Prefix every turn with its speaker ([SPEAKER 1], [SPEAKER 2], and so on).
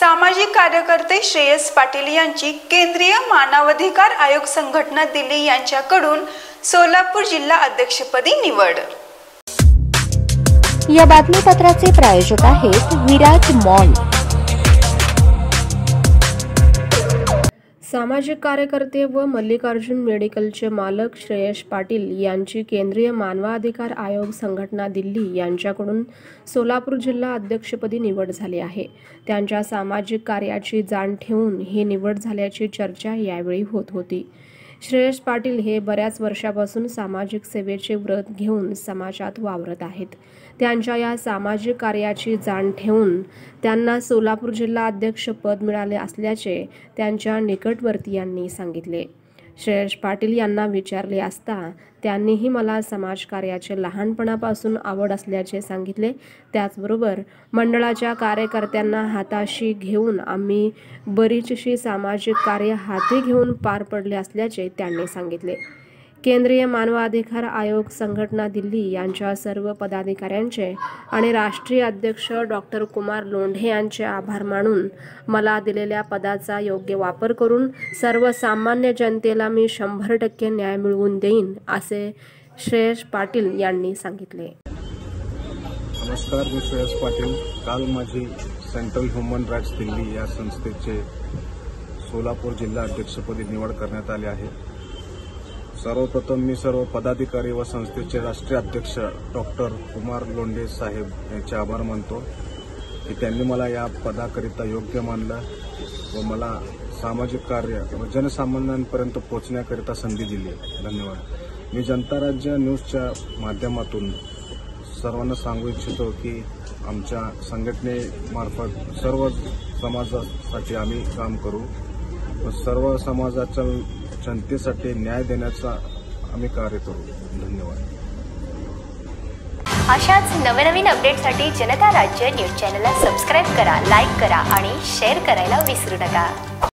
[SPEAKER 1] सामाजिक कार्यकर्ते श्रेयस पाटील यांची केंद्रीय मानवाधिकार आयोग संघटना दिल्ली यांच्याकडून सोलापूर जिल्हा अध्यक्षपदी निवड।
[SPEAKER 2] या बातमीपत्राचे प्रायोजक आहेत विराज मॉल।
[SPEAKER 3] सामाजिक कार्यकर्ते व मल्लिकार्जुन मेडिकलचे मालक श्रेयस पाटील यांची केंद्रीय मानवाधिकार आयोग संघटना दिल्ली यांच्याकडून सोलापूर जिल्हा अध्यक्षपदी निवड झाली आहे। त्यांच्या सामाजिक कार्याची जाण ठेवून ही निवड झाल्याची चर्चा यावेळी होत होती। श्रेयस पाटील हे बऱ्याच वर्षापासून सामाजिक सेवेचे व्रत घेऊन समाजात वावरत आहेत। त्यांच्या या सामाजिक कार्याची जाण ठेवून त्यांना सोलापूर जिल्हा अध्यक्ष पद मिळाले असल्याचे त्यांच्या निकटवर्तीयांनी सांगितले। श्रेयस पाटील यांना विचारले असता त्यांनीही मला समाजकार्याचे लहानपणापासून आवड असल्याचे सांगितले। त्याचबरोबर मंडळाच्या कार्यकर्त्यांना हाताशी घेऊन आम्ही बरीचशी सामाजिक कार्य हाती घेऊन पार पडले असल्याचे त्यांनी सांगितले। केंद्रीय मानवाधिकार आयोग संघटना दिल्ली यांच्या सर्व पदाधिकाऱ्यांचे आणि राष्ट्रीय अध्यक्ष डॉक्टर कुमार लोंढे यांचे आभार मानून मला दिलेल्या पदाचा योग्य वापर करून सर्वसामान्य जनतेला मी 100% न्याय मिळवून देईन असे श्रेयस पाटील यांनी सांगितले।
[SPEAKER 4] नमस्कार, मी श्रेयस पाटील। काल माझी सेंट्रल ह्युमन राईट्स दिल्ली या संस्थेचे सोलापूर जिल्हा अध्यक्षपदी निवड करण्यात आली आहे। सर्वप्रथम मी सर्व पदाधिकारी व संस्थेचे राष्ट्रीय अध्यक्ष डॉक्टर कुमार लोंढे साहेब यांचे आभार मानतो की त्यांनी मला या पदाकरिता योग्य मानलं व मला सामाजिक कार्य व जनसामान्यांपर्यंत पोहोचण्याकरिता संधी दिली। धन्यवाद। मी जनता राज्य न्यूजच्या माध्यमातून सर्वांना सांगू इच्छितो की आमच्या संघटनेमार्फत सर्व समाजासाठी आम्ही काम करू व सर्व समाजाच्या जनतेसाठी न्याय देण्याचा आम्ही कार्य करू। धन्यवाद।
[SPEAKER 2] अशाच नवनवीन अपडेटसाठी जनता राज्य न्यूज चॅनलला सबस्क्राइब करा, लाईक करा आणि शेअर करायला विसरू नका।